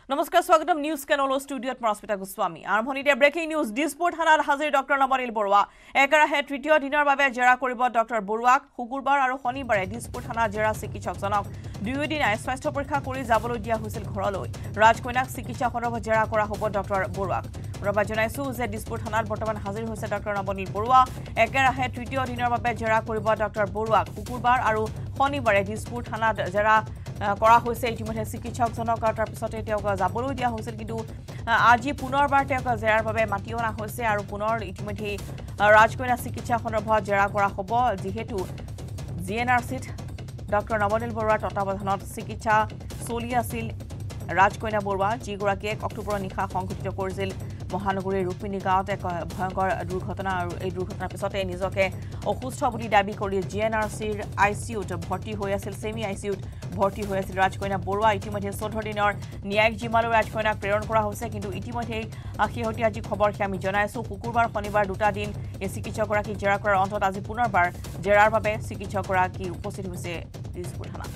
নমস্কাৰ স্বাগতম নিউজ কেনল ষ্টুডিঅ'ত মৰস্মিতা গোস্বামী আৰম্ভণিতে ব্ৰেকিং নিউজ দিছপুৰ থানাত হাজিৰ ডক্টৰ নবনীল বৰুৱা একেৰাহে তৃতীয় দিনৰ বাবে জেৰা কৰিব ডক্টৰ বৰুৱাক শুকুৰবাৰ আৰু শনিবাৰে দিছপুৰ থানাত জেৰা চিকিৎসকজনক দুয়োদিনাই স্বাস্থ্য পৰীক্ষা কৰি যাবলৈ দিয়া হৈছিল ঘৰলৈ ৰাজকন্যাক চিকিৎসা সন্দৰ্ভত জেৰা কৰা হ'ব ডক্টৰ বৰুৱাক ৰবা জনাইছো যে দিছপুৰ থানাত বৰ্তমান হাজিৰ হৈছে ডক্টৰ নবনীল বৰুৱা একেৰাহে তৃতীয় দিনৰ বাবে জেৰা কৰিব ডক্টৰ বৰুৱাক শুকুৰবাৰ আৰু শনিবাৰে দিছপুৰ থানাত জেৰা কৰা হৈছে ইতিমধ্যে চিকিৎসকজনক তাৰ পিছতে তেওঁক যাবলৈ দিয়া হৈছিল কিন্তু আজি পুনৰবাৰ তেওঁক জেৰাৰ বাবে মাতি অনা হৈছে আৰু পুনৰ ইতিমধ্যে ৰাজকন্যা চিকিৎসা সন্দৰ্ভত জেৰা কৰা হ'ব যিহেতু জিএনআৰচিত ডক্টৰ নবনীল বৰুৱাৰ তত্বাৱধানত চিকিৎসা চলি আছিল ৰাজকন্যা বৰুৱা যিগৰাকীয়ে অক্টোবৰৰ নিশা সংঘটিত কৰিছিল মহানগৰীৰ ৰুক্মিণী গাঁৱত এক ভয়ংকৰ দুৰ্ঘটনা আৰু এই দুৰ্ঘটনাৰ পিছতে নিজকে অসুস্থ বুলি দাবী কৰি জিএনআৰচিৰ আইচিইউত ভৰ্তি হৈ আছিল সেমি আইচিইউত ভৰ্তি হৈ আছিল ৰাজকন্যা বৰুৱা ইতিমধ্যে 14 দিনৰ ন্যায়িক জিম্মালৈ ৰাজকন্যাক প্ৰেৰণ কৰা হৈছে কিন্তু ইতিমধ্যে শেহতীয়া যি খবৰ আমি জনাইছো শুকুৰবাৰ শনিবাৰ দুটা দিন এই চিকিৎসকগৰাকী জেৰা কৰাৰ অন্তত আজি পুনৰবাৰ জেৰাৰ বাবে চিকিৎসকগৰাকী উপস্থিত হৈছে দিছপুৰ থানাত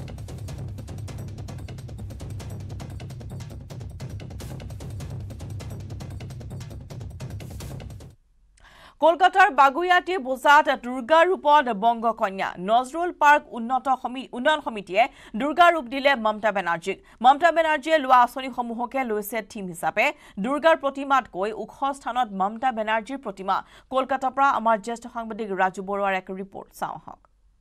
কলকাতাৰ বাগুইয়াটি বজাত দুৰ্গা ৰূপত বংগকন্যা নজৰুল পাৰ্ক উন্নয়ন সমিতিয়ে দুৰ্গা ৰূপ দিলে মমতা বেনাৰ্জীয়ে লোৱা আঁচনিসমূহকে লৈছে থিম হিচাপে দুৰ্গাৰ প্ৰতিমাতকৈ ওখ স্থানত মমতা বেনাৰ্জীৰ প্ৰতিমা কলকাতাৰ পৰা আমাৰ জ্যেষ্ঠ সাংবাদিক ৰাজু বৰুৱাৰ এক ৰিপৰ্ট চাওঁ আহক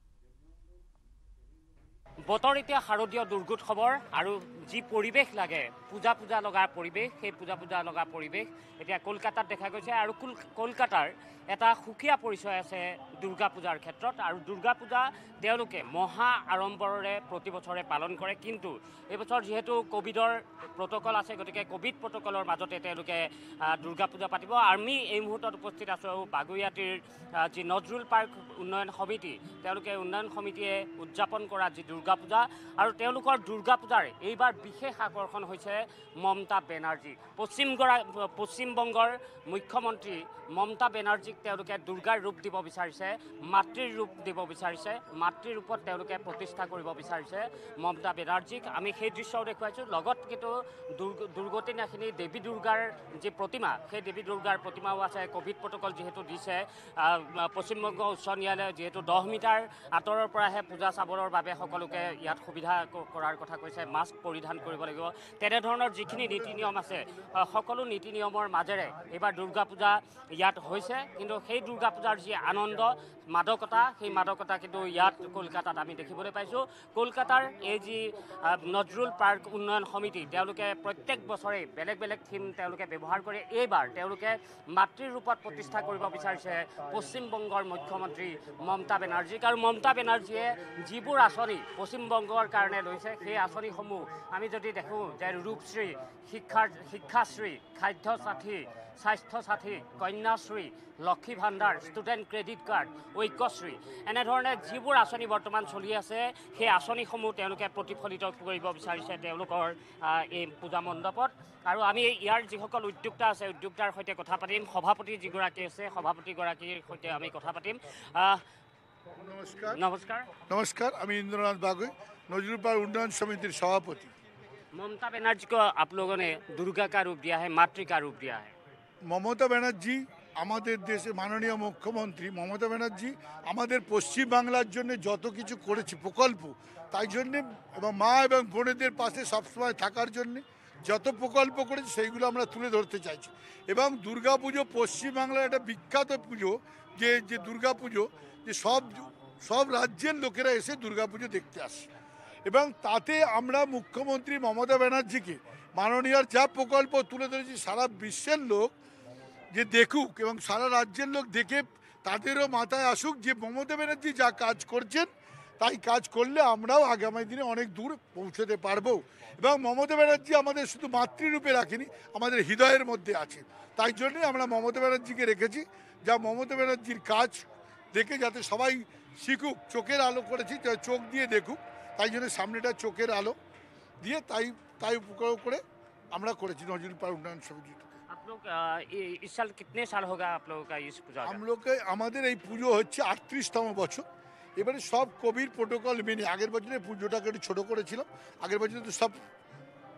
বতৰ এতিয়া শাৰদীয় দুৰ্গোৎসৱৰ আৰু যি পৰিৱেশ লাগে পূজা লগা পৰিৱেশ সেই পূজা লগা পৰিৱেশ এতিয়া কলকাতাত দেখা গৈছে আৰু কলকাতাৰ এটা সুকীয়া পৰিচয় আছে দুৰ্গা পূজাৰ ক্ষেত্ৰত আৰু দুৰ্গা পূজা তেওঁলোকে মহা আড়ম্বৰেৰে প্ৰতি বছৰে পালন কৰে কিন্তু এইবছৰ যেহেতু কোভিডৰ প্ৰটকল আছে গতিকে কোভিড প্ৰটকলৰ মাজতে তেওঁলোকে দুৰ্গা পূজা পাতিব আমি এই মুহূৰ্তত উপস্থিত আছোঁ বাগুইয়াটিৰ যি নজৰুল পাৰ্ক উন্নয়ন সমিতি তেওঁলোকে উন্নয়ন সমিতিয়ে উদযাপন কৰা যি দুৰ্গা পূজা আৰু তেওঁলোকৰ দুৰ্গা পূজাৰ এইবাৰ বিশেষ আকৰ্ষণ হৈছে মমতা বেনাৰ্জী পশ্চিমবংগৰ মুখ্যমন্ত্ৰী মমতা বেনাৰ্জীক তেওঁলোকে দুৰ্গাৰ ৰূপ দিব বিচাৰিছে মাতৃৰ ৰূপ দিব বিচাৰিছে মাতৃৰ ৰূপত তেওঁলোকে প্ৰতিষ্ঠা কৰিব বিচাৰিছে মমতা বেনাৰ্জীক আমি সেই দৃশ্যও দেখুৱাইছোঁ লগত কিন্তু দুৰ্গতিনাশিনী দেৱী দুৰ্গাৰ যি প্ৰতিমা সেই দেৱী দুৰ্গাৰ প্ৰতিমাও আছে কোভিড প্ৰটকল যিহেতু দিছে পশ্চিমবংগ উচ্চ ন্যায়ালয়ে যিহেতু 10 মিটাৰ আঁতৰৰ পৰাহে পূজা চাবৰ বাবে সকলোকে ইয়াত সুবিধা কৰাৰ কথা কৈছে মাস্ক পৰিধান কৰিব লাগিব তেনেধৰণৰ যিখিনি নীতি নিয়ম আছে সকলো নীতি নিয়মৰ মাজেৰে এইবাৰ দুৰ্গা পূজা ইয়াত হৈছে কিন্তু সেই দুৰ্গা পূজাৰ যি আনন্দ মাদকতা সেই মাদকতা কিন্তু ইয়াত কলকাতাত আমি দেখিবলৈ পাইছোঁ কলকাতাৰ এই যি নজৰুল পাৰ্ক উন্নয়ন সমিতি তেওঁলোকে প্ৰত্যেক বছৰে বেলেগ থিম তেওঁলোকে ব্যৱহাৰ কৰে এইবাৰ তেওঁলোকে মাতৃৰ ৰূপত প্ৰতিষ্ঠা কৰিব বিচাৰিছে পশ্চিমবংগৰ মুখ্যমন্ত্ৰী মমতা বেনাৰ্জীক আৰু মমতা বেনাৰ্জীয়ে যিবোৰ আঁচনি পশ্চিমবংগৰ কাৰণে লৈছে সেই আঁচনিসমূহ আমি যদি দেখোঁ যে ৰূপশ্ৰী শিক্ষাশ্ৰী খাদ্য সাথী স্বাস্থ্য সাথী কন্যাশ্ৰী লক্ষী ভাণ্ডাৰ ষ্টুডেণ্ট ক্ৰেডিট কাৰ্ড ঐক্যশ্ৰী এনেধৰণে যিবোৰ আঁচনি বৰ্তমান চলি আছে সেই আঁচনিসমূহ তেওঁলোকে প্ৰতিফলিত কৰিব বিচাৰিছে তেওঁলোকৰ এই পূজা মণ্ডপত আৰু আমি ইয়াৰ যিসকল উদ্যোক্তা আছে উদ্যোক্তাৰ সৈতে কথা পাতিম সভাপতি যিগৰাকী আছে সভাপতিগৰাকীৰ সৈতে আমি কথা পাতিম नमस्कार আমি इंद्रनाथ बागुई नजरुल पार्क उन्नयन समिति सभापति ममता बनर्जी को आप लोगों ने दुर्गा का रूप दिया है मातृ का रूप दिया है ममता बनर्जी আমাদের দেশে মাননীয় মুখ্যমন্ত্রী মমতা ব্যানার্জি আমাদের পশ্চিম বাংলার জন্য যত কিছু করেছে প্রকল্প তাই জন্য এবং মা এবং বোনেদের পাশে সবসময় থাকার জন্য যত প্রকল্প করেছে সেইগুলো আমরা তুলে ধরতে চাইছি এবং দুর্গাপুজো পশ্চিমবাংলার একটা বিখ্যাত পুজো যে দুর্গাপুজো যে সব রাজ্যের লোকেরা এসে দুর্গাপুজো দেখতে আসে এবং তাতে আমরা মুখ্যমন্ত্রী মমতা ব্যানার্জিকে মাননীয় যা প্রকল্প তুলে ধরেছি সারা বিশ্বের লোক যে দেখুক এবং সারা রাজ্যের লোক দেখে তাদেরও মাথায় আসুক যে মমতা ব্যানার্জি যা কাজ করছেন তাই কাজ করলে আমরাও আগামী দিনে অনেক দূর পৌঁছতে পারবো এবং মমতা ব্যানার্জি আমাদের শুধু মাতৃরূপে রাখেনি আমাদের হৃদয়ের মধ্যে আছে তাই জন্যই আমরা মমতা ব্যানার্জিকে রেখেছি যা মমতা ব্যানার্জির কাজ দেখে যাতে সবাই শিখুক চোখের আলো করেছি চোখ দিয়ে দেখুক তাই জন্য সামনেটা চোখের আলো দিয়ে তাই উপকার করে আমরা করেছি নজরুল পার্ক উন্নয়ন সমিতি आप लोग इस साल कितने साल होगा आप लोगों का इस पूजा हम लोग के আমাদের এই পুজো হচ্ছে 38তম বছর এবারে সব কোভিড প্রোটোকল মেনে আগের বছরে পুজোটাকে একটু ছোট করেছিল আগের বছরে তো সব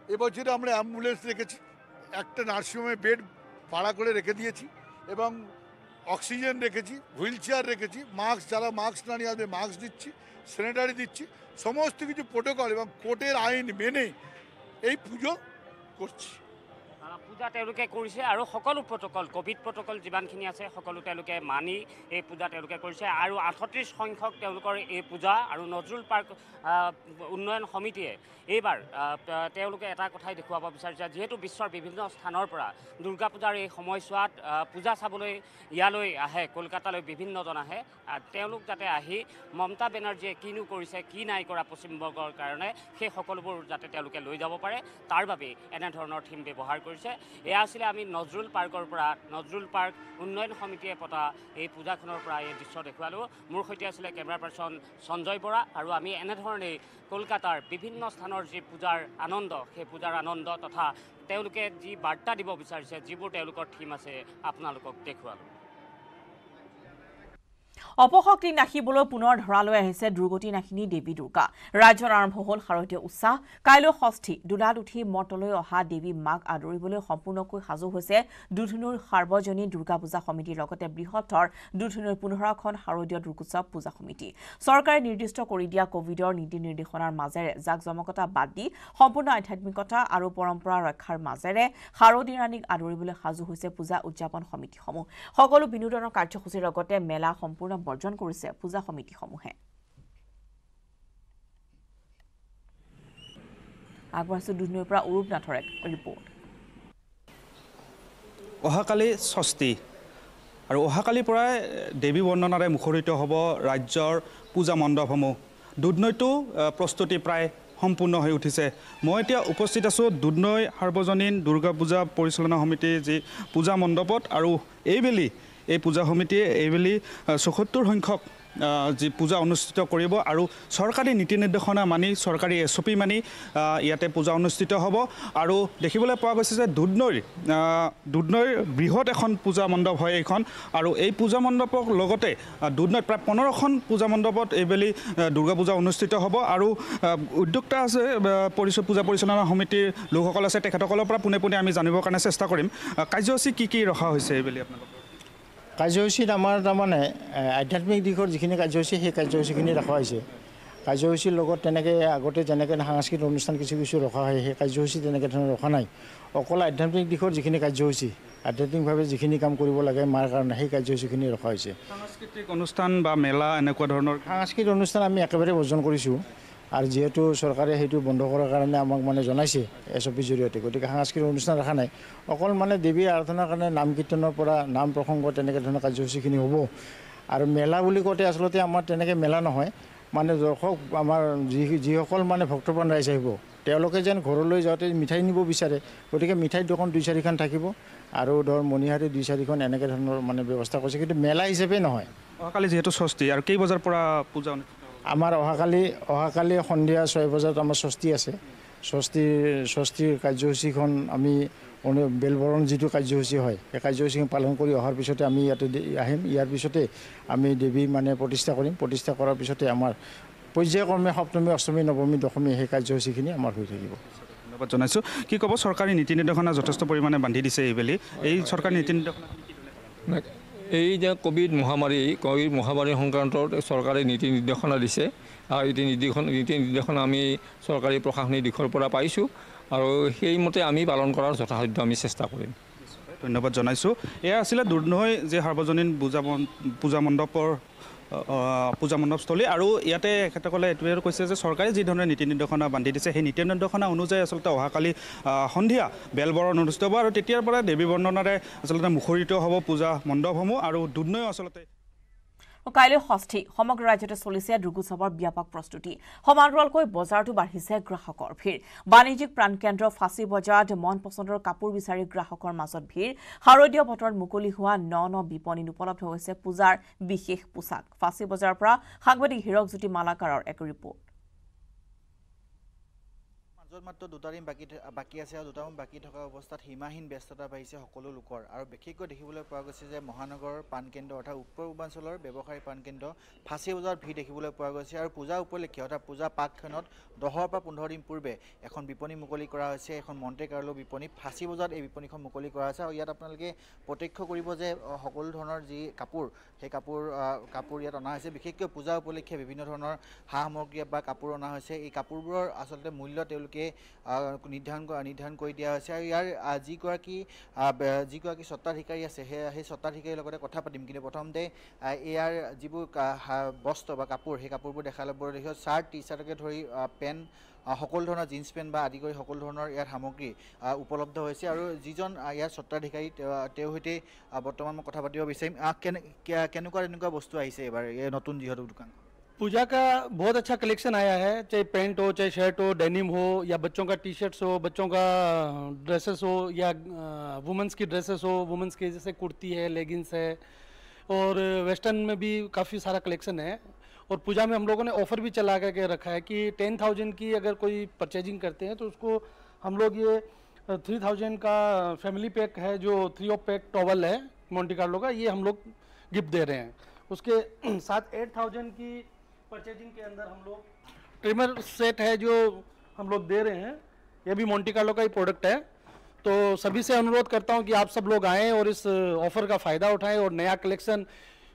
এবছরে আমরা অ্যাম্বুলেন্স রেখেছি, একটা নার্সিংহোমে বেড ভাড়া করে রেখে দিয়েছি এবং অক্সিজেন রেখেছি, হুইল চেয়ার রেখেছি, মাস্ক যারা মাস্ক না নিয়ে আসবে মাস্ক দিচ্ছি, স্যানিটারি দিচ্ছি, সমস্ত কিছু প্রোটোকল এবং কোর্টের আইন মেনে এই পুজো করছি। পূজা তেওঁলোকে কৰিছে আৰু সকলো প্ৰট'কল কোভিড প্ৰট'কল যিমানখিনি আছে সকলো তেওঁলোকে মানি এই পূজা তেওঁলোকে কৰিছে আৰু ৩৮ সংখ্যক তেওঁলোকৰ এই পূজা আৰু নজৰুল পাৰ্ক উন্নয়ন সমিতিয়ে এইবাৰ তেওঁলোকে এটা কথাই দেখুৱাব বিচাৰিছে, যিহেতু বিশ্বৰ বিভিন্ন স্থানৰ পৰা দুৰ্গা পূজাৰ এই সময়ছোৱাত পূজা চাবলৈ ইয়ালৈ আহে, কলকাতালৈ বিভিন্নজন আহে, তেওঁলোক যাতে আহি মমতা বেনাৰ্জীয়ে কিনো কৰিছে কি নাই কৰা পশ্চিমবংগৰ কাৰণে সেই সকলোবোৰ যাতে তেওঁলোকে লৈ যাব পাৰে, তাৰ বাবে এনেধৰণৰ থিম ব্যৱহাৰ কৰিছে। এয়া আছিলে আমি নজৰুল পাৰ্কৰ পৰা, নজৰুল পাৰ্ক উন্নয়ন সমিতিয়ে পতা এই পূজাখনৰ পৰা এই দৃশ্য দেখুৱালোঁ। মোৰ সৈতে আছিলে কেমেৰা পাৰ্চন সঞ্জয় বৰা, আৰু আমি এনেধৰণেই কলকাতাৰ বিভিন্ন স্থানৰ যি পূজাৰ আনন্দ, সেই পূজাৰ আনন্দ তথা তেওঁলোকে যি বাৰ্তা দিব বিচাৰিছে, যিবোৰ তেওঁলোকৰ থিম আছে, আপোনালোকক দেখুৱালোঁ। অপশক্তি নাখিবলৈ পুনৰ ধৰালৈ আহিছে দুৰ্গতি নাশিনী দেৱী দুৰ্গা। ৰাজ্যত আৰম্ভ হ'ল শাৰদীয় উৎসাহ। কাইলৈ ষষ্ঠী দুলাত উঠি মৰ্তলৈ অহা দেৱী মাক আদৰিবলৈ সম্পূৰ্ণকৈ সাজু হৈছে দুধনুৰ সাৰ্বজনীন দুৰ্গা পূজা সমিতিৰ লগতে বৃহত্তৰ দুধনুৰ 15খন শাৰদীয় দুৰ্গোৎসৱ পূজা সমিতি। চৰকাৰে নিৰ্দিষ্ট কৰি দিয়া কভিডৰ নীতি নিৰ্দেশনাৰ মাজেৰে জাকজমকতা বাদ দি সম্পূৰ্ণ আধ্যাত্মিকতা আৰু পৰম্পৰা ৰক্ষাৰ মাজেৰে শাৰদী ৰাণীক আদৰিবলৈ সাজু হৈছে পূজা উদযাপন সমিতিসমূহ। সকলো বিনোদনৰ কাৰ্যসূচীৰ লগতে মেলা সম্পূৰ্ণ বৰ্জন কৰিছে পূজা সমিতিসমূহে। আগবাঢ়িছো দুধনৈৰ পৰা অৰূপ নাথৰ এক ৰিপৰ্ট। অহাকালি ষষ্ঠী আৰু অহাকালিৰ পৰাই দেৱী বন্দনাৰে মুখৰিত হ'ব ৰাজ্যৰ পূজা মণ্ডপসমূহ। দুধনৈতো প্ৰস্তুতি প্ৰায় সম্পূৰ্ণ হৈ উঠিছে। মই এতিয়া উপস্থিত আছোঁ দুধনৈ সাৰ্বজনীন দুৰ্গা পূজা পৰিচালনা সমিতিৰ যি পূজা মণ্ডপত, আৰু এইবেলি এই পূজা সমিতিয়ে এইবেলি ৭৪ সংখ্যক যি পূজা অনুষ্ঠিত কৰিব আৰু চৰকাৰী নীতি নিৰ্দেশনা মানি, চৰকাৰী SOP মানি ইয়াতে পূজা অনুষ্ঠিত হ'ব। আৰু দেখিবলৈ পোৱা গৈছে যে দুধনৈৰ বৃহৎ এখন পূজা মণ্ডপ হয় এইখন, আৰু এই পূজা মণ্ডপৰ লগতে দুধনৈত প্ৰায় 15খন পূজা মণ্ডপত এইবেলি দুৰ্গা পূজা অনুষ্ঠিত হ'ব। আৰু উদ্যোক্তা আছে, পূজা পৰিচালনা সমিতিৰ লোকসকল আছে, তেখেতসকলৰ পৰা পোনে পোনে আমি জানিবৰ কাৰণে চেষ্টা কৰিম। কাৰ্যসূচী কি ৰখা হৈছে এইবেলি আপোনালোকৰ? কাৰ্যসূচীত আমাৰ তাৰমানে আধ্যাত্মিক দিশৰ যিখিনি কাৰ্যসূচী সেই কাৰ্যসূচীখিনি ৰখা হৈছে। কাৰ্যসূচীৰ লগত তেনেকৈ আগতে যেনেকৈ সাংস্কৃতিক অনুষ্ঠান কিছু ৰখা হয়, সেই কাৰ্যসূচী তেনেকৈ ধৰণৰ ৰখা নাই। অকল আধ্যাত্মিক দিশৰ যিখিনি কাৰ্যসূচী, আধ্যাত্মিকভাৱে যিখিনি কাম কৰিব লাগে মাৰ কাৰণে, সেই কাৰ্যসূচীখিনি ৰখা হৈছে। সাংস্কৃতিক অনুষ্ঠান বা মেলা এনেকুৱা ধৰণৰ সাংস্কৃতিক অনুষ্ঠান আমি একেবাৰে বৰ্জন কৰিছোঁ, আৰু যিহেতু চৰকাৰে সেইটো বন্ধ কৰাৰ কাৰণে আমাক জনাইছে SOPৰ জৰিয়তে, গতিকে সাংস্কৃতিক অনুষ্ঠান ৰখা নাই। অকল দেৱী আৰাধনাৰ কাৰণে নাম কীৰ্তনৰ পৰা নাম প্ৰসংগ তেনেকৈ ধৰণৰ কাৰ্যসূচীখিনি হ'ব। আৰু মেলা বুলি কওঁতে আচলতে আমাৰ তেনেকৈ মেলা নহয়, দৰ্শক আমাৰ যিসকল ভক্তপ্ৰাণ ৰাইজ আহিব, তেওঁলোকে যেন ঘৰলৈ যাওঁতে মিঠাই নিব বিচাৰে, গতিকে মিঠাইৰ দোকান 2-4খন থাকিব, আৰু মণিহাৰী 2-4খন এনেকৈ ধৰণৰ ব্যৱস্থা কৰিছে, কিন্তু মেলা হিচাপে নহয়। অহাকালি যিহেতু ষষ্ঠী, আৰু কেই বজাৰ পৰা পূজা? আমাৰ অহাকালি সন্ধিয়া 6 বজাত আমাৰ ষষ্ঠী আছে। ষষ্ঠীৰ কাৰ্যসূচীখন আমি বেলবৰণ যিটো কাৰ্যসূচী হয়, সেই কাৰ্যসূচীখন পালন কৰি অহাৰ পিছতে আমি ইয়াতে আহিম। ইয়াৰ পিছতে আমি দেৱী প্ৰতিষ্ঠা কৰিম। প্ৰতিষ্ঠা কৰাৰ পিছতে আমাৰ পৰ্যায়ক্ৰমে সপ্তমী, অষ্টমী, নৱমী, দশমী সেই কাৰ্যসূচীখিনি আমাৰ হৈ থাকিব। ধন্যবাদ জনাইছোঁ। কি ক'ব, চৰকাৰী নীতি নিৰ্দেশনা যথেষ্ট পৰিমাণে বান্ধি দিছে এইবেলি, এই চৰকাৰী নীতি নিৰ্দেশনা? এই যে কোভিড মহামাৰী সংক্ৰান্তত চৰকাৰে নীতি নিৰ্দেশনা দিছে, আৰু এই নীতি নিৰ্দেশনা আমি চৰকাৰী প্ৰশাসনিক দিশৰ পৰা পাইছোঁ, আৰু সেইমতে আমি পালন কৰাৰ যথাসাধ্য আমি চেষ্টা কৰিম। ধন্যবাদ জনাইছোঁ। এয়া আছিলে দুধনৈ যে সাৰ্বজনীন পূজা মণ্ডপস্থলী, আৰু ইয়াতে তেখেতসকলে এইটোৱে কৈছে যে চৰকাৰে যি ধৰণে নীতি নিৰ্দেশনা বান্ধি দিছে, সেই নীতি নিৰ্দেশনা অনুযায়ী আচলতে অহাকালি সন্ধিয়া বেলবৰণ অনুষ্ঠিত হ'ব, আৰু তেতিয়াৰ পৰা দেৱী বন্দনাৰে আচলতে মুখৰিত হ'ব পূজা মণ্ডপসমূহ। আৰু দুধনৈ আচলতে কাইলৈ ষষ্ঠী, সমগ্ৰ ৰাজ্যতে চলিছে দুৰ্গোৎসৱৰ ব্যাপক প্ৰস্তুতি। সমান্তৰালকৈ বজাৰতো বাঢ়িছে গ্ৰাহকৰ ভিৰ। বাণিজ্যিক প্ৰাণকেন্দ্ৰ ফাঁচী বজাৰত মন পচন্দৰ কাপোৰ বিচাৰি গ্ৰাহকৰ মাজত ভিৰ। শাৰদীয় বতৰত মুকলি হোৱা ন বিপণীত উপলব্ধ হৈছে পূজাৰ বিশেষ পোছাক। ফাঁচী বজাৰৰ পৰা সাংবাদিক হীৰকজ্যোতি মালাকাৰৰ এক ৰিপৰ্ট। য'ত মাত্ৰ 2টা দিন বাকী আছে আৰু 2টা দিন বাকী থকা অৱস্থাত সীমাহীন ব্যস্ততা বাঢ়িছে সকলো লোকৰ আৰু বিশেষকৈ দেখিবলৈ পোৱা গৈছে যে মহানগৰৰ পাণকেন্দ্ৰ অৰ্থাৎ উত্তৰ পূৰ্বাঞ্চলৰ ব্যৱসায়ী পাণকেন্দ্ৰ ফাঁচী বজাৰত ভিৰ দেখিবলৈ পোৱা গৈছে আৰু পূজা উপলক্ষে অৰ্থাৎ পূজা পাকখনত 10 পৰা 15 দিন পূৰ্বে এখন বিপণী মুকলি কৰা হৈছে এখন মণ্টে কাৰ্লো বিপণী ফাঁচী বজাৰত এই বিপণীখন মুকলি কৰা হৈছে আৰু ইয়াত আপোনালোকে প্ৰত্যক্ষ কৰিব যে সকলো ধৰণৰ যি কাপোৰ সেই কাপোৰ ইয়াত অনা হৈছে বিশেষকৈ পূজা উপলক্ষে বিভিন্ন ধৰণৰ সামগ্ৰী বা কাপোৰ অনা হৈছে এই কাপোৰবোৰৰ আচলতে মূল্য তেওঁলোকে নিৰ্ধাৰণ কৰি দিয়া হৈছে আৰু ইয়াৰ যিগৰাকী স্বত্বাধিকাৰী আছে সেই স্বত্বাধিকাৰীৰ লগতে কথা পাতিম কিন্তু প্ৰথমতে ইয়াৰ যিবোৰ বস্ত্ৰ বা কাপোৰ সেই কাপোৰবোৰ দেখা ল'ব দেখিছোঁ চাৰ্ট টি চাৰ্টকে ধৰি পেণ্ট সকলো ধৰণৰ জিন্স পেণ্ট বা আদি কৰি সকলো ধৰণৰ ইয়াত সামগ্ৰী উপলব্ধ হৈছে আৰু যিজন ইয়াৰ স্বত্বাধিকাৰী তেওঁৰ সৈতে বৰ্তমান মই কথা পাতিব বিচাৰিম কেনেকুৱা বস্তু আহিছে এইবাৰ এই নতুন যিহেতু দোকান पूजा का बहुत अच्छा कलेक्शन आया है चाहे पेंट हो चाहे शर्ट हो डेनिम हो या बच्चों का टी शर्ट्स हो बच्चों का ड्रेसेस हो या वुमेंस की ड्रेसेस हो वुमेंस के जैसे कुर्ती है लेगिंग्स है और वेस्टर्न में भी काफ़ी सारा कलेक्शन है और पूजा में हम लोगों ने ऑफ़र भी चला के रखा है कि 10,000 की अगर कोई परचेजिंग करते हैं तो उसको हम लोग ये 3,000 का फैमिली पैक है जो 3 ऑफ पैक टॉवल है मोंटे कार्लो का ये हम लोग गिफ्ट दे रहे हैं उसके साथ 8,000 की परचेजिंग के अंदर हम लोग ट्रिमर सेट है जो हम लोग दे रहे हैं ये भी मोंटे कार्लो का ही प्रोडक्ट है तो सभी से अनुरोध करता हूं कि आप सब लोग आएँ और इस ऑफ़र का फ़ायदा उठाएं और नया कलेक्शन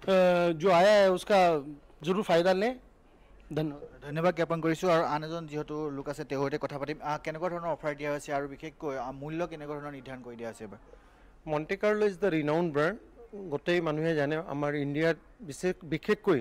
जो आया है उसका जरूर फ़ायदा लें ধন্যবাদ জ্ঞাপন কৰিছোঁ আৰু আন এজন যিহেতু লোক আছে তেওঁৰ সৈতে কথা পাতিম কেনেকুৱা ধৰণৰ অফাৰ দিয়া হৈছে আৰু বিশেষকৈ মূল্য কেনেকুৱা ধৰণৰ নিৰ্ধাৰণ কৰি দিয়া হৈছে এবাৰ Monte Carlo is the renowned brand গোটেই মানুহে জানে আমাৰ ইণ্ডিয়াত বিশেষকৈ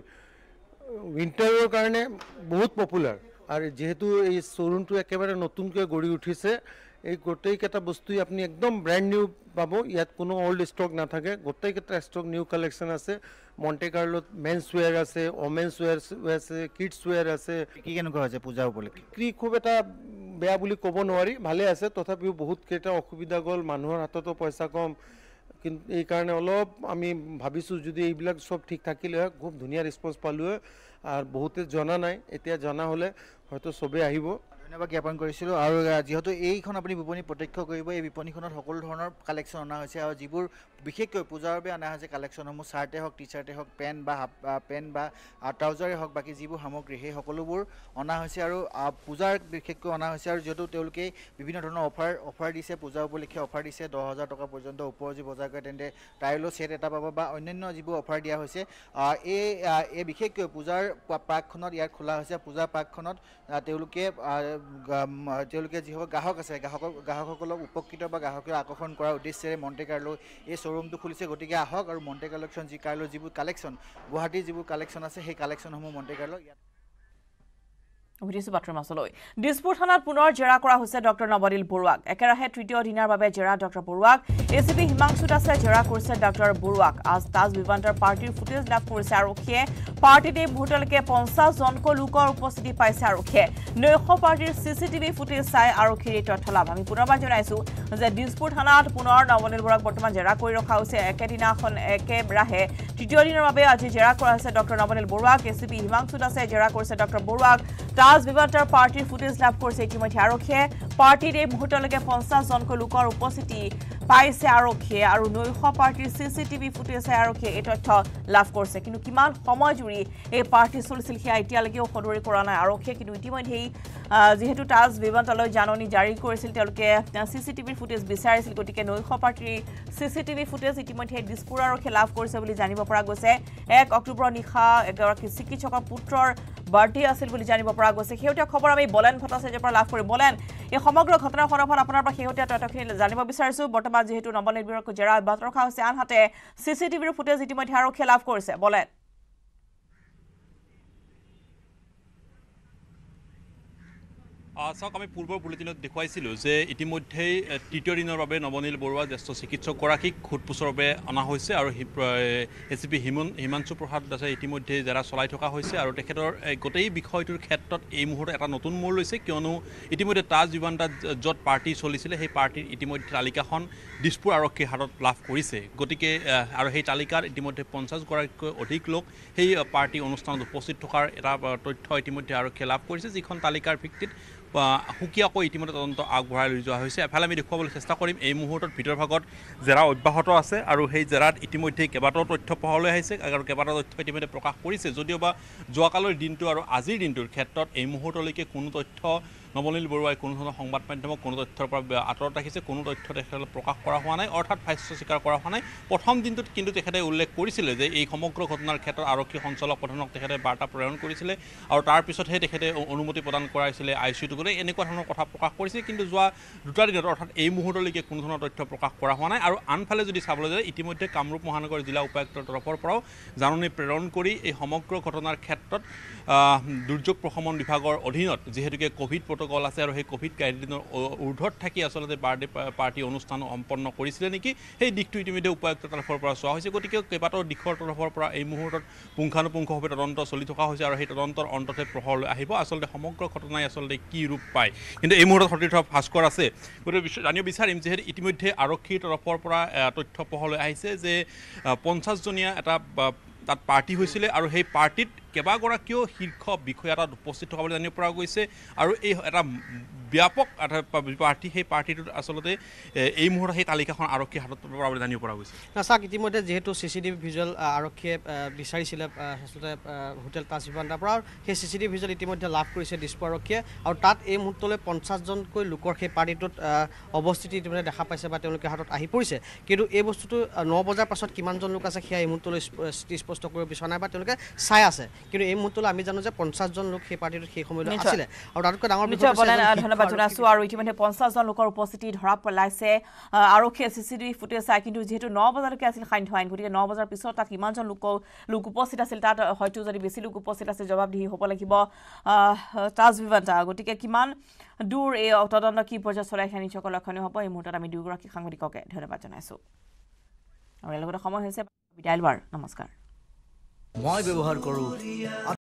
উইণ্টাৰৰ কাৰণে বহুত পপুলাৰ আৰু যিহেতু এই শ্ব'ৰুমটো একেবাৰে নতুনকৈ গঢ়ি উঠিছে এই গোটেইকেইটা বস্তুই আপুনি একদম ব্ৰেণ্ড নিউ পাব ইয়াত কোনো অল্ড ষ্টক নাথাকে গোটেইকেইটা ষ্টক নিউ কালেকশ্যন আছে মণ্টে কাৰ্লোত মেন্স ৱেৰ আছে ওমেন্স ৱেৰ আছে কিডছ ৱেৰ আছে কি কেনেকুৱা হৈছে পূজা উপলক্ষে বিক্ৰী খুব এটা বেয়া বুলি ক'ব নোৱাৰি ভালে আছে তথাপিও বহুতকেইটা অসুবিধা গ'ল মানুহৰ হাততো পইচা কম কিন্তু এই কাৰণে অলপ আমি ভাবিছোঁ যদি এইবিলাক সব ঠিক থাকিলে হয় খুব ধুনীয়া ৰেছপন্স পালোঁ হয় আৰু বহুতে জনা নাই এতিয়া জনা হ'লে হয়তো চবেই আহিব ধন্যবাদ জ্ঞাপন কৰিছিলোঁ আৰু যিহেতু এইখন আপুনি বিপণী প্ৰত্যক্ষ কৰিব এই বিপণীখনত সকলো ধৰণৰ কালেকশ্যন অনা হৈছে আৰু যিবোৰ বিশেষকৈ পূজাৰ বাবে অনা হৈছে কালেকশ্যনসমূহ চাৰ্টে হওক টি চাৰ্টে হওক পেণ্ট বা ট্ৰাউজাৰে হওক বাকী যিবোৰ সামগ্ৰী সেই সকলোবোৰ অনা হৈছে আৰু পূজাৰ বিশেষকৈ অনা হৈছে আৰু যিহেতু তেওঁলোকে বিভিন্ন ধৰণৰ অফাৰ দিছে পূজা উপলক্ষে অফাৰ দিছে 10,000 টকা পৰ্যন্ত ওপৰ যি বজাৰ কৰে তেন্তে টাইলো ছেট এটা পাব বা অন্যান্য যিবোৰ অফাৰ দিয়া হৈছে এই বিশেষকৈ পূজাৰ পাৰ্কখনত ইয়াত খোলা হৈছে পূজাৰ পাৰ্কখনত তেওঁলোকে যিসকল গ্ৰাহক আছে গ্ৰাহকসকলক উপকৃত বা গ্ৰাহকক আকৰ্ষণ কৰাৰ উদ্দেশ্যেৰে মণ্টে কাৰ্লো এই শ্ব'ৰুমটো খুলিছে গতিকে আহক আৰু মণ্টে কাৰ্লোখন যিবোৰ কালেকশ্যন গুৱাহাটীৰ যিবোৰ কালেকশ্যন আছে সেই কালেকশ্যনসমূহ মণ্টে কাৰ্লো ইয়াত উঠিছো বাটৰ মাছলৈ দিছপুৰ থানাত পুনৰ জেৰা কৰা হৈছে ডক্টৰ নবনীল বৰুৱাক একেৰাহে তৃতীয় দিনৰ বাবে জেৰা ডক্টৰ বৰুৱাক এচিপি হিমাংশু দাসে জেৰা কৰিছে ডক্টৰ বৰুৱাক তাজ বিভান্তৰ পাৰ্টিৰ ফুটেজ লাভ কৰিছে আৰক্ষীয়ে পাৰ্টিতে মুহূৰ্তলৈকে 50 জনকৈ লোকৰ উপস্থিতি পাইছে আৰক্ষীয়ে নৈশ পাৰ্টিৰ চিচিটিভি ফুটেজ চাই আৰক্ষীৰ তথ্য লাভ আমি পুনৰবাৰ জনাইছো যে দিছপুৰ থানাত পুনৰ নবনীল বৰুৱাক বৰ্তমান জেৰা কৰি ৰখা হৈছে একেদিনাখন একেৰাহে তৃতীয় দিনৰ বাবে আজি জেৰা কৰা হৈছে ডক্টৰ নবনীল বৰুৱাক এচিপি হিমাংশু দাসে জেৰা কৰিছে ডক্টৰ বৰুৱাক তাজ বিভান্তৰ পাৰ্টিৰ ফুটেজ লাভ কৰিছে ইতিমধ্যে আৰক্ষীয়ে পাৰ্টিৰ এই মুহূৰ্তলৈকে 50 জনকৈ লোকৰ উপস্থিতি পাইছে আৰক্ষীয়ে আৰু নৈশ পাৰ্টিৰ চিচিটিভি ফুটেজ চাই আৰক্ষীয়ে এই তথ্য লাভ কৰিছে কিন্তু কিমান সময় জুৰি এই পাৰ্টি চলিছিল সেয়া এতিয়ালৈকেও সদৰি কৰা নাই আৰক্ষীয়ে কিন্তু ইতিমধ্যেই যিহেতু তাজ বিভান্তলৈ জাননী জাৰি কৰিছিল তেওঁলোকে চিচিটিভিৰ ফুটেজ বিচাৰিছিল গতিকে নৈশ পাৰ্টিৰ চিচিটিভি ফুটেজ ইতিমধ্যে দিছপুৰ আৰক্ষীয়ে লাভ কৰিছে বুলি জানিব পৰা গৈছে 1 অক্টোবৰ নিশা এগৰাকী চিকিৎসকৰ পুত্ৰৰ বাৰ্থডে আছিল বুলি জানিব পৰা গৈছে শেহতীয়া খবৰ আমি বলেন ভট্টাচাৰ্যৰ পৰা লাভ কৰি বলেন এই সমগ্ৰ ঘটনাৰ সন্দৰ্ভত আপোনাৰ পৰা শেহতীয়া তথ্যখিনি জানিব বিচাৰিছো বৰ্তমান যেহেতু নবনীল বৰুৱাক জেৰা অব্যাহত ৰখা হৈছে আনহাতে চিচিটিভিৰ ফুটেজ ইতিমধ্যে আৰক্ষীয়ে লাভ কৰিছে বলেন চাওক আমি পূৰ্বৰ বুলেটিনত দেখুৱাইছিলোঁ যে ইতিমধ্যেই তৃতীয় দিনৰ বাবে নবনীল বৰুৱা জ্যেষ্ঠ চিকিৎসকগৰাকীক সোধপোছৰ বাবে অনা হৈছে আৰু এচিপি হিমাংশু প্ৰসাদ দাসে ইতিমধ্যে জেৰা চলাই থকা হৈছে আৰু তেখেতৰ গোটেই বিষয়টোৰ ক্ষেত্ৰত এই মুহূৰ্তত এটা নতুন মূৰ লৈছে কিয়নো ইতিমধ্যে তাজ বিভান্তাত য'ত পাৰ্টি চলিছিলে সেই পাৰ্টিৰ ইতিমধ্যে তালিকাখন দিছপুৰ আৰক্ষীৰ হাতত লাভ কৰিছে গতিকে আৰু সেই তালিকাত ইতিমধ্যে 50গৰাকীতকৈ অধিক লোক সেই পাৰ্টি অনুষ্ঠানত উপস্থিত থকাৰ এটা তথ্য ইতিমধ্যে আৰক্ষীয়ে লাভ কৰিছে যিখন তালিকাৰ ভিত্তিত সুকীয়াকৈ ইতিমধ্যে তদন্ত আগবঢ়াই লৈ যোৱা হৈছে। এফালে আমি দেখুৱাবলৈ চেষ্টা কৰিম এই মুহূৰ্তত ভিতৰ ভাগত জেৰা অব্যাহত আছে আৰু সেই জেৰাত ইতিমধ্যে কেইবাটাও তথ্য পোহৰলৈ আহিছে আৰু কেইবাটাও তথ্য ইতিমধ্যে প্ৰকাশ কৰিছে, যদিওবা যোৱাকালৰ দিনটো আৰু আজিৰ দিনটোৰ ক্ষেত্ৰত এই মুহূৰ্তলৈকে কোনো তথ্য নৱনীল বৰুৱাই কোনো ধৰণৰ সংবাদ মাধ্যমক কোনো তথ্যৰ পৰা আঁতৰত ৰাখিছে, কোনো তথ্য তেখেতলৈ প্ৰকাশ কৰা হোৱা নাই, অৰ্থাৎ ভাষ্য স্বীকাৰ কৰা হোৱা নাই। প্ৰথম দিনটোত কিন্তু তেখেতে উল্লেখ কৰিছিলে যে এই সমগ্ৰ ঘটনাৰ ক্ষেত্ৰত আৰক্ষী সঞ্চালক প্ৰধানক তেখেতে বাৰ্তা প্ৰেৰণ কৰিছিলে আৰু তাৰ পিছতহে তেখেতে অনুমতি প্ৰদান কৰাইছিলে ICU গ'লে, এনেকুৱা ধৰণৰ কথা প্ৰকাশ কৰিছিল। কিন্তু যোৱা দুটা দিনত অৰ্থাৎ এই মুহূৰ্তলৈকে কোনো ধৰণৰ তথ্য প্ৰকাশ কৰা হোৱা নাই। আৰু আনফালে যদি চাবলৈ যায় ইতিমধ্যে কামৰূপ মহানগৰ জিলা উপায়ুক্তৰ তৰফৰ পৰাও জাননী প্ৰেৰণ কৰি এই সমগ্ৰ ঘটনাৰ ক্ষেত্ৰত দুৰ্যোগ প্ৰশমন বিভাগৰ অধীনত যিহেতুকে ক'ভিড প্ৰট'কল আছে আৰু সেই ক'ভিড গাইডলাইনৰ ঊৰ্ধত থাকি আচলতে বাৰ্থডে পাৰ্টি অনুষ্ঠান সম্পন্ন কৰিছিলে নেকি, সেই দিশটো ইতিমধ্যে উপায়ুক্তৰ তৰফৰ পৰা চোৱা হৈছে। গতিকে কেইবাটাও দিশৰ তৰফৰ পৰা এই মুহূৰ্তত পুংখানুপুংখভাৱে তদন্ত চলি থকা হৈছে আৰু সেই তদন্তৰ অন্ততহে পোহৰলৈ আহিব আচলতে সমগ্ৰ ঘটনাই আচলতে কি ৰূপ পায়। কিন্তু এই মুহূৰ্তত সতীৰ্থ ভাস্কৰ আছে, গতিকে জানিব বিচাৰিম যিহেতু ইতিমধ্যে আৰক্ষীৰ তৰফৰ পৰা তথ্য পোহৰলৈ আহিছে যে 50জনীয়া এটা তাত পাৰ্টি হৈছিলে আৰু সেই পাৰ্টিত কেইবাগৰাকীও শীৰ্ষ বিষয়া তাত উপস্থিত থকা বুলি জানিব পৰা গৈছে আৰু এই এটা ব্যাপক পাৰ্টি, সেই পাৰ্টিটোত আচলতে এই মুহূৰ্তত সেই তালিকাখন আৰক্ষীৰ হাতত পৰা বুলি জানিব পৰা গৈছে। চাওক, ইতিমধ্যে যিহেতু CCTV ভিজুৱেল আৰক্ষীয়ে বিচাৰিছিলে আচলতে হোটেল তাজ ভিভান্তাৰ পৰা, সেই CCTV ভিজুৱেল ইতিমধ্যে লাভ কৰিছে দিছপুৰ আৰক্ষীয়ে আৰু তাত এই মুহূৰ্তলৈ 50জনকৈ লোকৰ সেই পাৰ্টিটোত অৱস্থিতি ইতিমধ্যে দেখা পাইছে বা তেওঁলোকে হাতত আহি পৰিছে। কিন্তু এই বস্তুটো 9 বজাৰ পাছত কিমানজন লোক আছে সেয়া এই মুহূৰ্তলৈ স্পষ্ট কৰিব বিচৰা নাই বা তেওঁলোকে চাই আছে। কিন্তু এই মুহূৰ্তলৈ আমি জানো যে 50জন লোক সেই পাৰ্টিটোত সেই সময়লৈ আছিলে আৰু তাতকৈ ডাঙৰ ধন্যবাদ জনাইছো। আৰু ইতিমধ্যে 50জন লোকৰ উপস্থিতি ধৰা পেলাইছে আৰক্ষীয়ে CCTV ফুটেজ চাই, কিন্তু যিহেতু 9 বজালৈকে আছিল সান্ধ্য আইন, গতিকে 9 বজাৰ পিছত তাত কিমানজন লোক উপস্থিত আছিল, তাত হয়তো যদি বেছি লোক উপস্থিত আছে জবাবদিহি হ'ব লাগিব তাজ ভিভান্তা। গতিকে কিমান দূৰ এই তদন্ত কি পৰ্যায়ত চলাই সেই নিশ্চয় লক্ষণীয় হ'ব। এই মুহূৰ্তত আমি দুয়োগৰাকী সাংবাদিককে ধন্যবাদ জনাইছোঁ আৰু ইয়াৰ লগতে সময় হৈছে বিদায় লোৱাৰ। নমস্কাৰ। মই ব্যৱহাৰ কৰোঁ